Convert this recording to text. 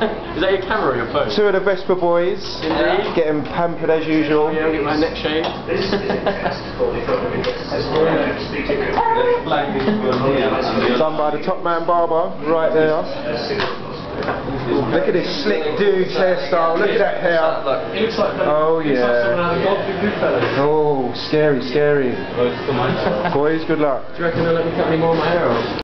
Is that your camera or your phone? Two of the Vespa boys. Indeed. Getting pampered as usual. Yeah, I'll get my neck shaved. Done by the top man barber, right there. Look at this slick dude's hairstyle, look at that hair. Oh yeah. Oh, scary, scary. Boys, good luck. Do you reckon they'll let me cut any more of my hair off?